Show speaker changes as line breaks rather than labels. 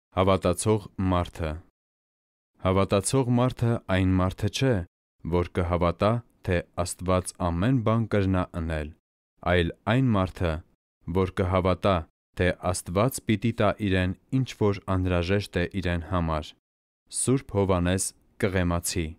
Հավատացող մարդը։ Հավատացող մարդը այն մարդը չէ, որ կհավատա, թե Աստված ամեն բան կրնա ընել, այլ այն մարդը, որ կհավատա, թե Աստված պիտի տա իրեն ինչ որ անհրաժեշտ է իրեն համար։ Սուրբ Հովհաննես Կղեմացի։